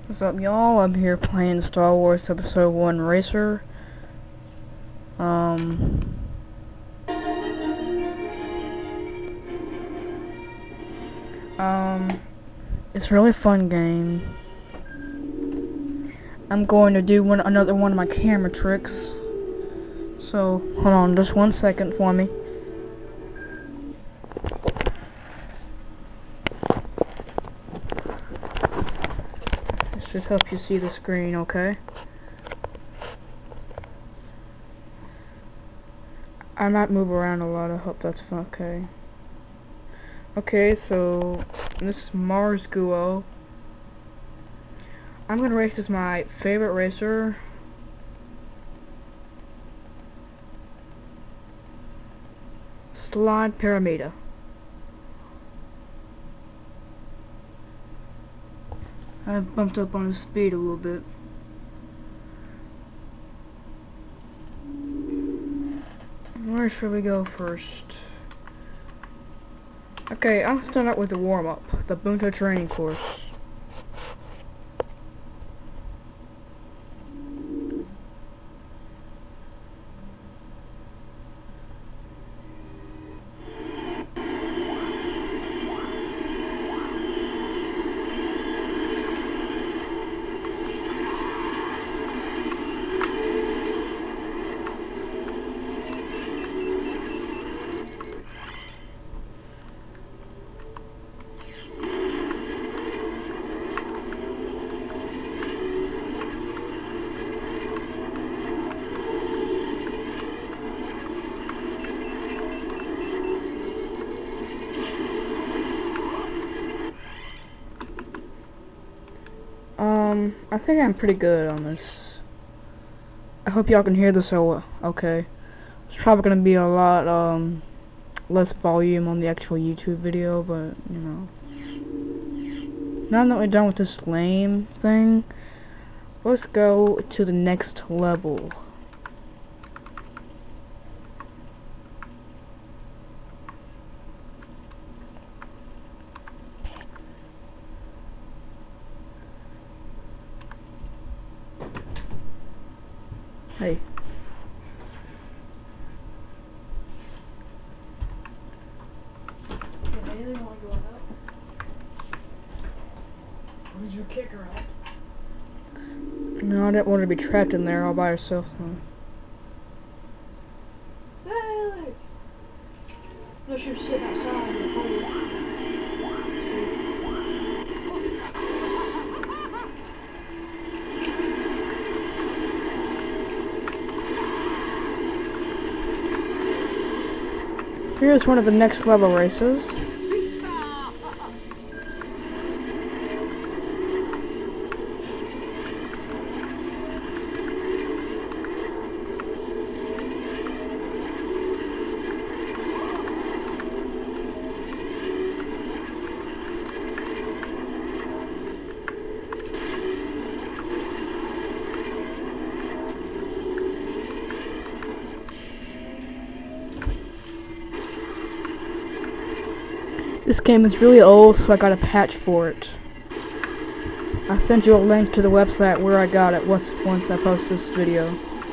What's up, y'all? I'm here playing Star Wars Episode 1 Racer. It's a really fun game. I'm going to do another one of my camera tricks. So, hold on just 1 second for me. This should help you see the screen, okay? I might move around a lot, I hope that's okay. Okay, so this is Mars Guo. I'm gonna race as my favorite racer. Slide Paramita. I bumped up on his speed a little bit. Where should we go first? Okay, I'll start out with the warm-up, the Bunta training course. I think I'm pretty good on this. I hope y'all can hear this okay. It's probably gonna be a lot, less volume on the actual YouTube video, but, you know. Now that we're done with this lame thing, let's go to the next level. Hey. Where's your kicker at? No, I didn't want to be trapped in there all by herself, though. Hey! Unless you're sitting outside in the cold. Here's one of the next level races. This game is really old, so I got a patch for it. I sent you a link to the website where I got it once I post this video.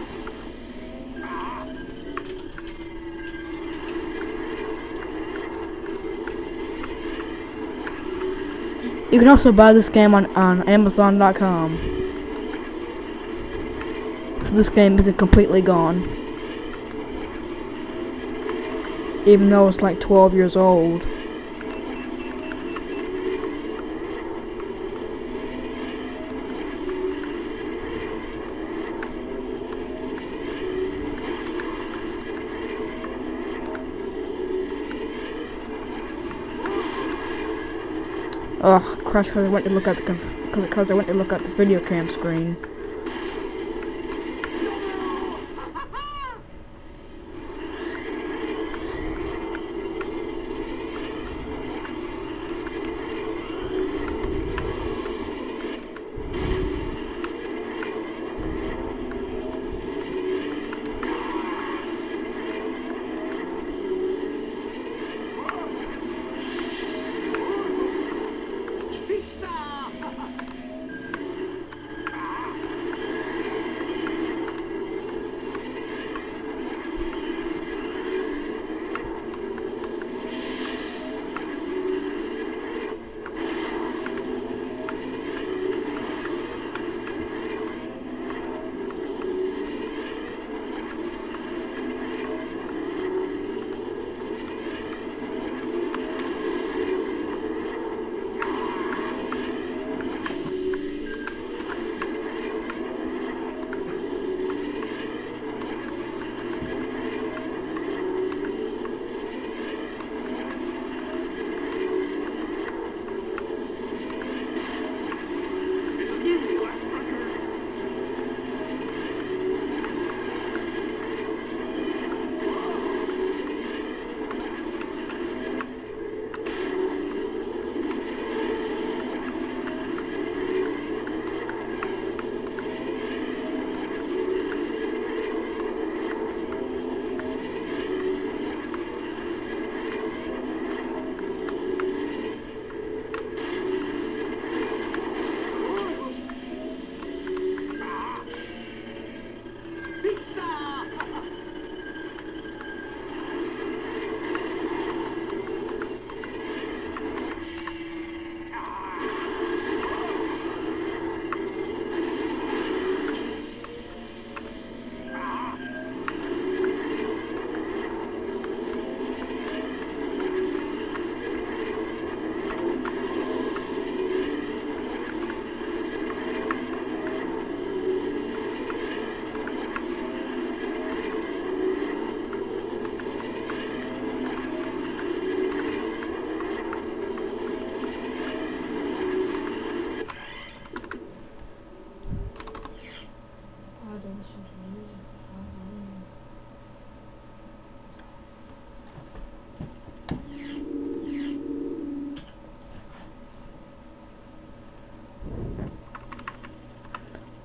You can also buy this game on Amazon.com. So this game isn't completely gone. Even though it's like 12 years old. Ugh, crash because I went to look at the video cam screen.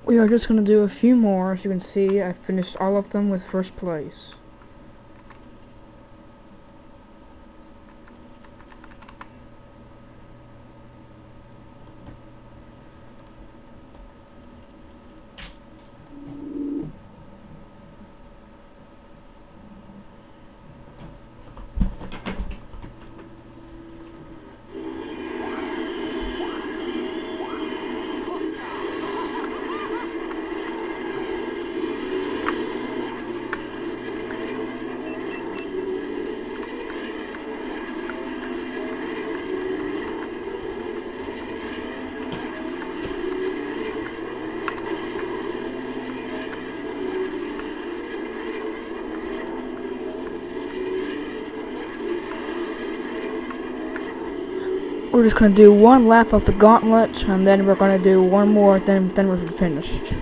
We are just gonna do a few more. As you can see, I finished all of them with first place. We're just gonna do one lap of the gauntlet, and then we're gonna do one more, then we're finished.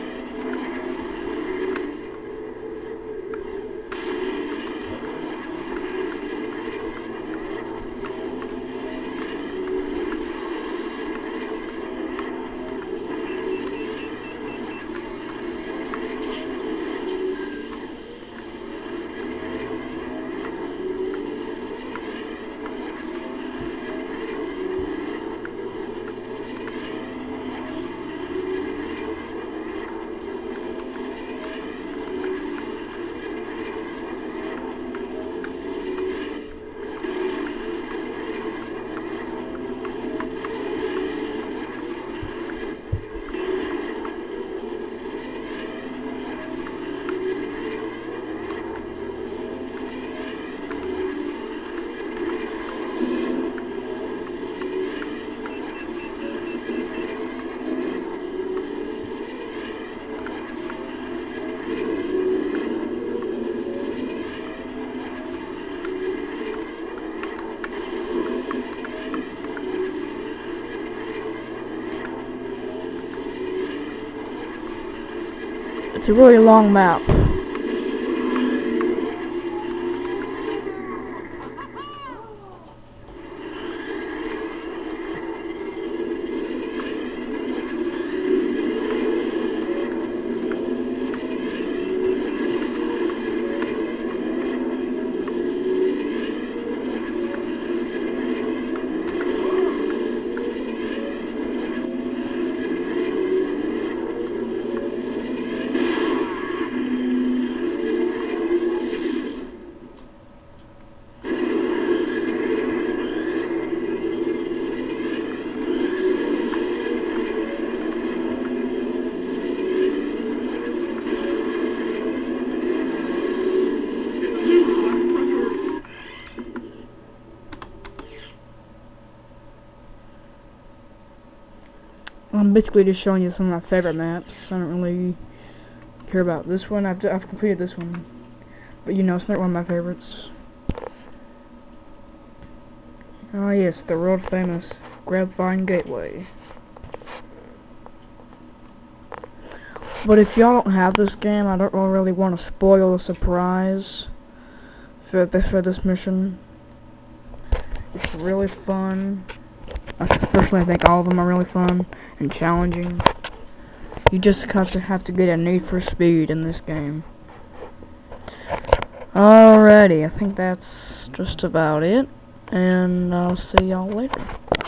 It's a really long map. I'm basically just showing you some of my favorite maps. I don't really care about this one. I've completed this one, but you know, it's not one of my favorites. Oh yes, the world famous Grapevine Gateway. But if y'all don't have this game, I don't really want to spoil the surprise for this mission. It's really fun. I personally think all of them are really fun and challenging. You just have to get a Need for Speed in this game. Alrighty, I think that's just about it, and I'll see y'all later.